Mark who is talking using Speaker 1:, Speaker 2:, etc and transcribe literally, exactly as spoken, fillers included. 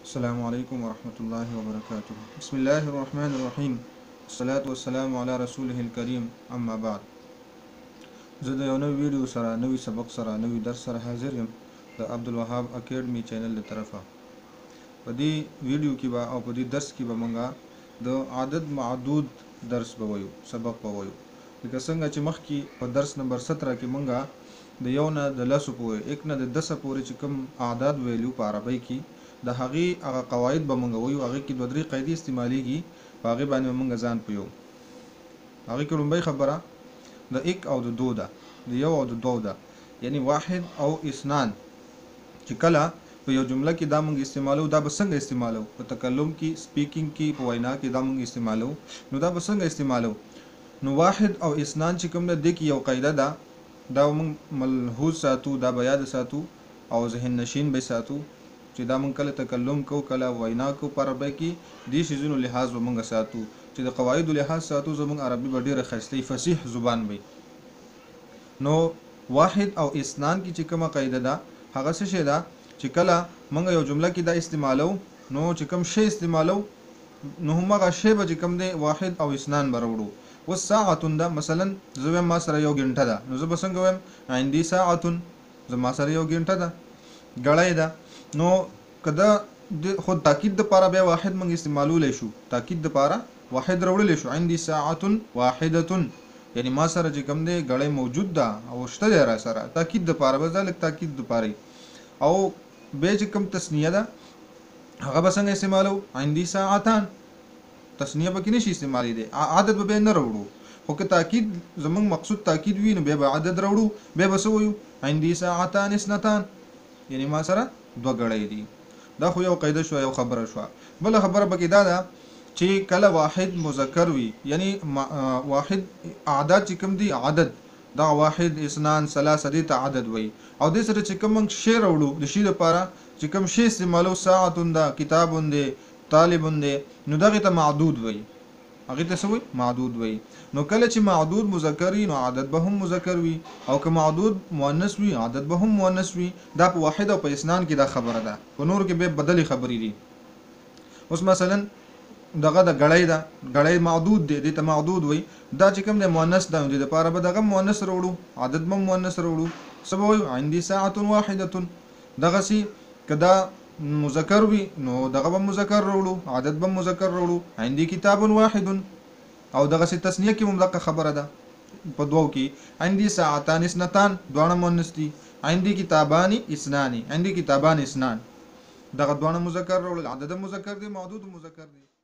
Speaker 1: السلام عليكم ورحمة الله وبركاته. بسم الله الرحمن الرحيم. الصلاة والسلام على رسوله الكريم. أما بعد، زه د یو نوی ویډیو سره نوی سبق سره نوی درس سره حاضر یم د عبدالوهاب اکیډمي چینل له طرفه. په دې ویډیو کې به او په دې درس کې به مونږه د عدد معدود درس به وایو، سبق به وایو. لکه څنګه چې مخکې په درس نمبر ستره کې مونږه د یو نه د لسو پورې یک نه د دسه پورې چې کوم اعداد ویلو په عربی کې د هغې هغه قواعد به مونږ وایو. هغې کې دوه درې قاعدې استعمالیږي، په هغې باندې به مونږ ځان پویو. هغې کې لومړۍ خبره د یک او د دو ده، د یو او د دوو ده، یعنی واحد او اثنان. چې کله په یو جمله کې دا مونږ استعمالو، دا به څنګه استعمالو؟ په تکلم کې، سپیکینګ کې، په وینا کې دا مونږ استعمالو. نو دا به څنګه استعمالو؟ نو واحد او اثنان چې کوم ده، دې کې یو قاعده ده، دا مونږ ملحوظ ساتو، دا به یاد ساتو او ذهن نشین به ساتو چې دا مونږ کله تکلم کو، کله وینا کو په عربی کې، دې شیزونو لحاظ به مونږ ساتو چې د قواعدو لحاظ ساتو. زمونږ عربي به ډېره ښایسته فصیح زبان وي. نو واحد او اثنان کې چې کومه قاعده ده، هغه څه شی ده چې کله مونږ یو جمله کې دا استعمالو، نو چې کوم شی استعمالو نو همغه شی به چې کوم دی واحد او اثنان به راوړو. اوس ساعتون ده، مثلا زه وایم ما سره یو ګنټه ده، نو زه به څنګه وایم؟ عندي ساعتون، زما سره یو ګنټه ده، ګړی ده. نو کدا خود تاکید د پاره بیا واحد مونږ استعمالولی شو، تاکید د پاره واحد راوړلی شو. عندي ساعتون واحدتون، یعنی ما سره چې کوم دی ګړی موجود ده او شته دی را سره، تاکید د پاره به ځلک تاکید د پاره. او بیا چې کوم تسنیه ده هغه به څنګه استعمالو؟ عندي ساعتان، تسنیه به کې نشي استعمالی دی، عدد به بیا نه راوړو. خو که تاکید زمونږ مقصود تاکید وي، نو بیا به عدد راوړو، بیا به څه وایو؟ عندي ساعتان اثنتان، یعنی ما سره دوه ګړی دي. دا خو یو قاعده شو، یو خبره شو. بله خبره پکې دا ده چې کله واحد مذکر وي، یعنی واحد اعداد چې کوم دي عدد، دا واحد اثنان ثلاثه دې ته عدد وي. او دې سره چې کوم موږ شی راوړو د شي لپاره چې کوم شی استعمالو، ساعتون ده، کتابون دی، طالبون دی، نو دغې ته معدود وي. هغې ته څه وي؟ معدود وي. نو کله چې معدود مذکر وي، نو عدد به هم مذکر وي، او که معدود مؤنث وي، عدد به هم مؤنث وي. دا په واحد او په اثنان کې دا خبره ده، په نور کې به بدلې خبرې دي. اوس مثلا دغه د ګړی ده، ګړی معدود دی، دې ته معدود وي. دا چې کوم دی مؤنث ده، نو دې دپاره به دغه مؤنث راوړو، عدد به مؤنث راوړو. څه به وایو؟ عندي ساعة واحدة. دغسې که دا مذکر وي، نو دغه به مذکر راوړو، عدد به مذکر راوړو. عندي کتاب واحد، او دغسې تسنیه کې هم دغه خبره ده په دوو کې. عندي ساعتان اثنتان، دواړه مؤنث دي. عندي کتابان اثنان، عندي کتابان اثنان، دغه دواړه مذکر راوړل، عدد مذکر دی، معدود مذکر دی.